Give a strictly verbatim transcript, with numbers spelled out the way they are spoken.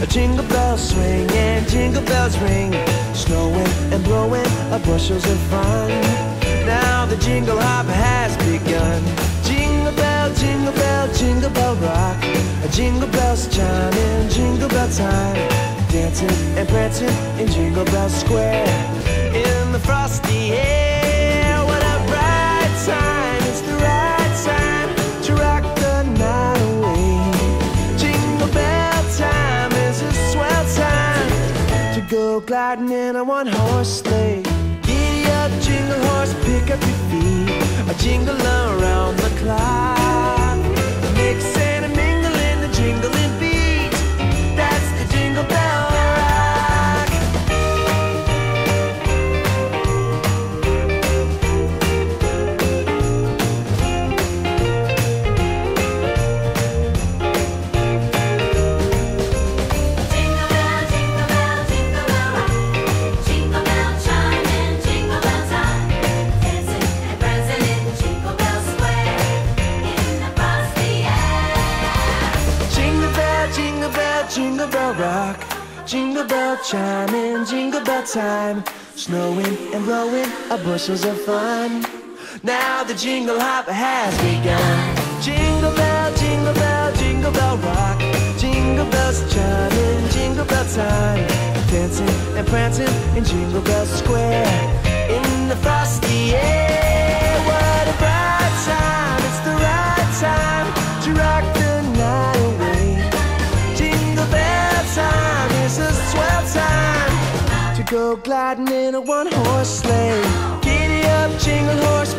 Jingle bells swing and jingle bells ring, snowing and blowing a bushels of fun. Now the jingle hop has begun. Jingle bell, jingle bell, jingle bell rock. Jingle bells chiming, jingle bell time, dancing and prancing in Jingle Bell Square. In the frosty air, what a bright time! It's the right time to rock the night away. Jingle bell time is a swell time to go gliding in a one-horse sleigh. Giddy up, jingle horse, pick up your feet, a jingle around the clock. Mix and a mingle in the jingling beat. That's the Jingle Bell Rock. Jingle bell, jingle bell, jingle bell rock. Jingle bell chiming, jingle bell time, dancing and prancing in Jingle Bell Square. In the frosty air. Jingle bell, jingle bell, jingle bell rock. Jingle bell chiming, jingle bell time, snowing and blowing a bushels of fun. Now the jingle hop has begun. Jingle bell, jingle bell, jingle bell rock. Jingle bells chiming, jingle bell time, dancing and prancing in Jingle Bell Square. In the frosty air, what a bright time! It's the right time to rock the night away. Jingle bell time is a swell time to go gliding in a one-horse sleigh. Giddy up, jingle horse,